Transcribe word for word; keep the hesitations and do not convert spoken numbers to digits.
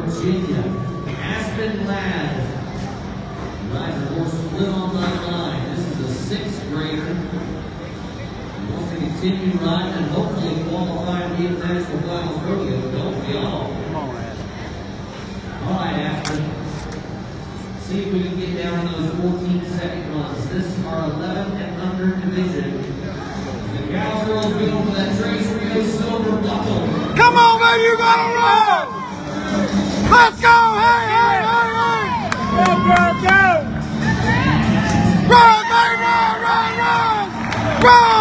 Virginia. Aspen Ladd. Rides a horse split on the line. This is a sixth grader. He wants to continue riding and hopefully qualify to the International Finals Rodeo. Don't we all? Come on, Aspen. All right, Aspen. See if we can get down to those fourteen second runs. This is our eleven and under division. The Cowgirls go for that Trace Rio silver buckle. Come on, baby, you gotta run! Let's go! Hey, hey, hey, hey! Go, go, go! Run, baby, run, run, run! Run!